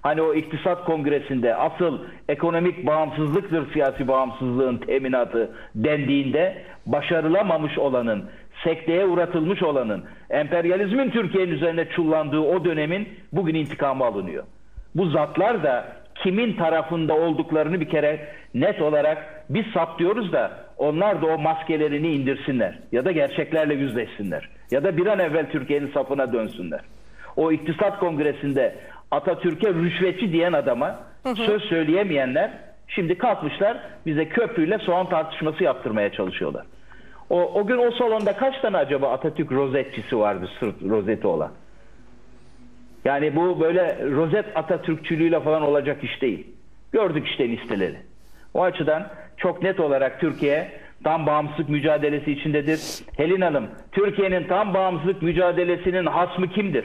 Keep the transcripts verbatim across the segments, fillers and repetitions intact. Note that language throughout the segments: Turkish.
Hani o iktisat kongresinde asıl ekonomik bağımsızlıktır siyasi bağımsızlığın teminatı dendiğinde başarılamamış olanın, sekteye uğratılmış olanın, emperyalizmin Türkiye'nin üzerine çullandığı o dönemin bugün intikamı alınıyor. Bu zatlar da kimin tarafında olduklarını bir kere net olarak biz saptıyoruz da onlar da o maskelerini indirsinler ya da gerçeklerle yüzleşsinler ya da bir an evvel Türkiye'nin safına dönsünler. O iktisat kongresinde Atatürk'e rüşvetçi diyen adama hı hı. söz söyleyemeyenler şimdi kalkmışlar bize köprüyle soğan tartışması yaptırmaya çalışıyorlar. O, o gün o salonda kaç tane acaba Atatürk rozetçisi vardı, sırt rozeti olan? Yani bu böyle rozet Atatürkçülüğüyle falan olacak iş değil. Gördük işte listeleri. O açıdan çok net olarak Türkiye tam bağımsızlık mücadelesi içindedir. Helin Hanım, Türkiye'nin tam bağımsızlık mücadelesinin hasmı kimdir?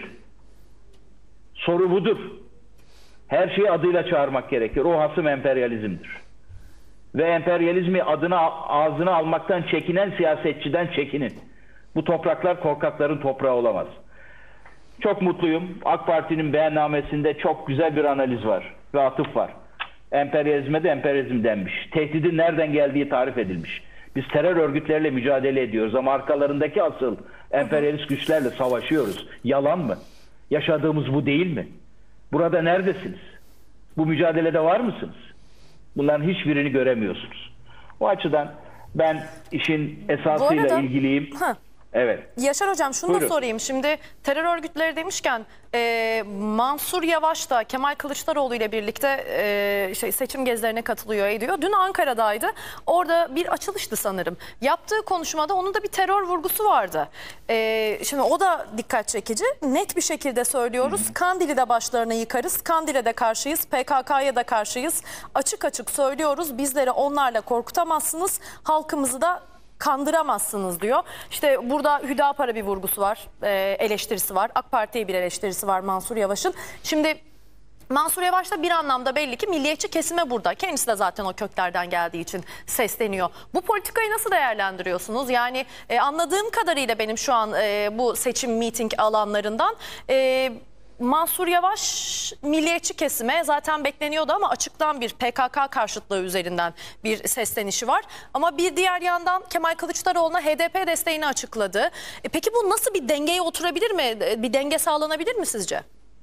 Soru budur. Her şeyi adıyla çağırmak gerekir. O hasım emperyalizmdir. Ve emperyalizmi adına ağzına almaktan çekinen siyasetçiden çekinin. Bu topraklar korkakların toprağı olamaz. Çok mutluyum. AK Parti'nin beyannamesinde çok güzel bir analiz var ve atıf var. Emperyalizme de emperyalizm denmiş. Tehdidin nereden geldiği tarif edilmiş. Biz terör örgütleriyle mücadele ediyoruz ama arkalarındaki asıl emperyalist güçlerle savaşıyoruz. Yalan mı? Yaşadığımız bu değil mi? Burada neredesiniz? Bu mücadelede var mısınız? Bunların hiçbirini göremiyorsunuz. O açıdan ben işin esasıyla arada, ilgiliyim. Heh. Evet. Yaşar Hocam şunu Buyurun. da sorayım. Şimdi terör örgütleri demişken e, Mansur Yavaş da Kemal Kılıçdaroğlu ile birlikte e, şey, seçim gezilerine katılıyor ediyor. Dün Ankara'daydı. Orada bir açılıştı sanırım. Yaptığı konuşmada onun da bir terör vurgusu vardı. E, şimdi o da dikkat çekici. Net bir şekilde söylüyoruz. Hı hı. Kandil'i de başlarına yıkarız. Kandil'e de karşıyız. P K K'ya da karşıyız. Açık açık söylüyoruz. Bizleri onlarla korkutamazsınız. Halkımızı da kandıramazsınız diyor. İşte burada Hüdapar'a bir vurgusu var, e, eleştirisi var. AK Parti'ye bir eleştirisi var Mansur Yavaş'ın. Şimdi Mansur Yavaş da bir anlamda belli ki milliyetçi kesime burada. Kendisi de zaten o köklerden geldiği için sesleniyor. Bu politikayı nasıl değerlendiriyorsunuz? Yani e, anladığım kadarıyla benim şu an e, bu seçim miting alanlarından... E, Mansur Yavaş milliyetçi kesime zaten bekleniyordu ama açıktan bir P K K karşıtlığı üzerinden bir seslenişi var. Ama bir diğer yandan Kemal Kılıçdaroğlu'na H D P desteğini açıkladı. E peki bu nasıl bir dengeye oturabilir mi? Bir denge sağlanabilir mi sizce?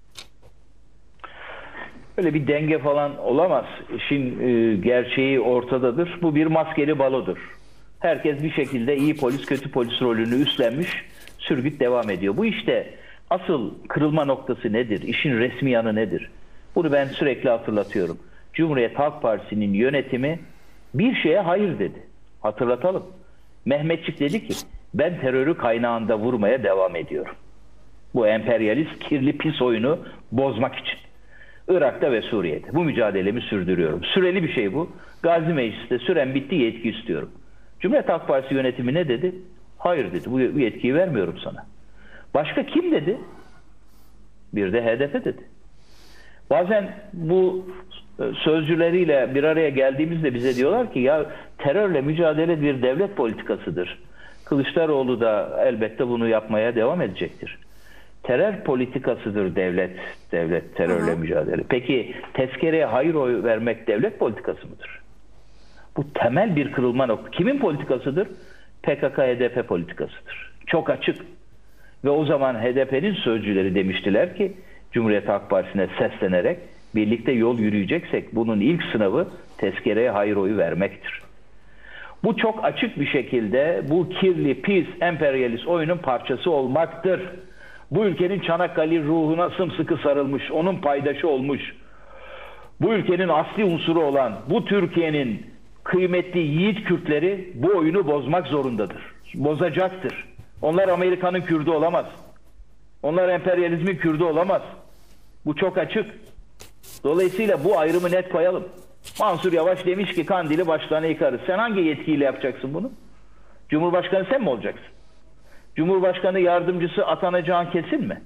Öyle bir denge falan olamaz. İşin e, gerçeği ortadadır. Bu bir maskeli balodur. Herkes bir şekilde iyi polis kötü polis rolünü üstlenmiş, sürgüt devam ediyor. Bu işte asıl kırılma noktası nedir? İşin resmi yanı nedir? Bunu ben sürekli hatırlatıyorum. Cumhuriyet Halk Partisi'nin yönetimi bir şeye hayır dedi. Hatırlatalım. Mehmetçik dedi ki ben terörü kaynağında vurmaya devam ediyorum. Bu emperyalist kirli pis oyunu bozmak için. Irak'ta ve Suriye'de bu mücadelemi sürdürüyorum. Süreli bir şey bu. Gazi Meclis'te süren bitti, yetki istiyorum. Cumhuriyet Halk Partisi yönetimi ne dedi? Hayır dedi. Bu yetkiyi vermiyorum sana. Başka kim dedi? Bir de H D P dedi. Bazen bu sözcüleriyle bir araya geldiğimizde bize diyorlar ki ya terörle mücadele bir devlet politikasıdır. Kılıçdaroğlu da elbette bunu yapmaya devam edecektir. Terör politikasıdır devlet, devlet terörle Aha. mücadele. Peki tezkereye hayır oy vermek devlet politikası mıdır? Bu temel bir kırılma nokta. Kimin politikasıdır? P K K H D P politikasıdır. Çok açık. Ve o zaman H D P'nin sözcüleri demiştiler ki Cumhuriyet Halk Partisi'ne seslenerek birlikte yol yürüyeceksek bunun ilk sınavı tezkereye hayır oyu vermektir. Bu çok açık bir şekilde bu kirli, pis, emperyalist oyunun parçası olmaktır. Bu ülkenin Çanakkale ruhuna sımsıkı sarılmış, onun paydaşı olmuş, bu ülkenin asli unsuru olan bu Türkiye'nin kıymetli yiğit Kürtleri bu oyunu bozmak zorundadır. Bozacaktır. Onlar Amerika'nın Kürdü olamaz. Onlar emperyalizmin Kürdü olamaz. Bu çok açık. Dolayısıyla bu ayrımı net koyalım. Mansur Yavaş demiş ki Kandil'i başlarına yıkarız. Sen hangi yetkiyle yapacaksın bunu? Cumhurbaşkanı sen mi olacaksın? Cumhurbaşkanı yardımcısı atanacağın kesin mi?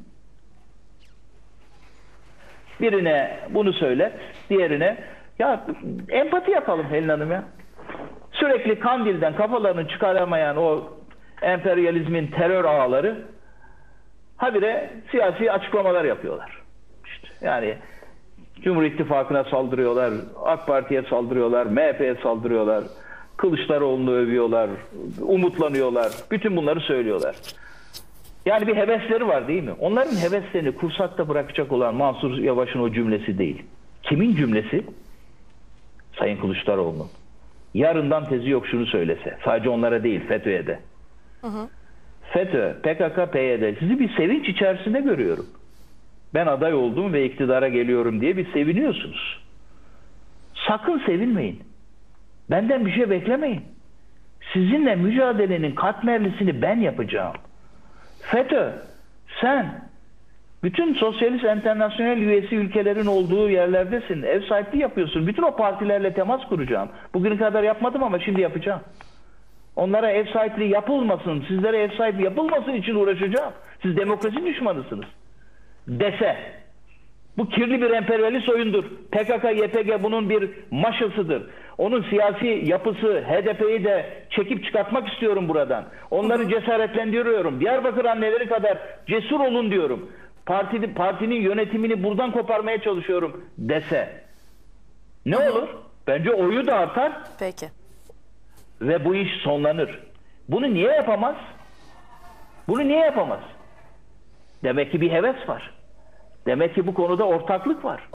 Birine bunu söyle, diğerine ya empati yapalım Helin Hanım ya. Sürekli Kandil'den kafalarını çıkaramayan o emperyalizmin terör ağları habire siyasi açıklamalar yapıyorlar. İşte yani Cumhur İttifakı'na saldırıyorlar, AK Parti'ye saldırıyorlar, M H P'ye saldırıyorlar, Kılıçdaroğlu'nu övüyorlar, umutlanıyorlar, bütün bunları söylüyorlar. Yani bir hevesleri var değil mi? Onların heveslerini kursakta bırakacak olan Mansur Yavaş'ın o cümlesi değil. Kimin cümlesi? Sayın Kılıçdaroğlu'nun. Yarından tezi yok şunu söylese. Sadece onlara değil, FETÖ'ye de. Hı hı. FETÖ, P K K, P Y D. Sizi bir sevinç içerisinde görüyorum. Ben aday oldum ve iktidara geliyorum diye bir seviniyorsunuz. Sakın sevinmeyin. Benden bir şey beklemeyin. Sizinle mücadelenin katmerlisini ben yapacağım. FETÖ, sen bütün sosyalist enternasyonel üyesi ülkelerin olduğu yerlerdesin. Ev sahipliği yapıyorsun. Bütün o partilerle temas kuracağım. Bugüne kadar yapmadım ama şimdi yapacağım. Onlara ev sahipliği yapılmasın, sizlere ev sahipliği yapılmasın için uğraşacağım. Siz demokrasi düşmanısınız. Dese, bu kirli bir emperyalist oyundur. P K K, Y P G bunun bir maşasıdır. Onun siyasi yapısı, H D P'yi de çekip çıkartmak istiyorum buradan. Onları cesaretlendiriyorum. Diyarbakır anneleri kadar cesur olun diyorum. Partinin, partinin yönetimini buradan koparmaya çalışıyorum dese. Ne olur? Bence oyu da artar. Peki. Ve bu iş sonlanır. Bunu niye yapamaz? Bunu niye yapamaz? Demek ki bir heves var. Demek ki bu konuda ortaklık var.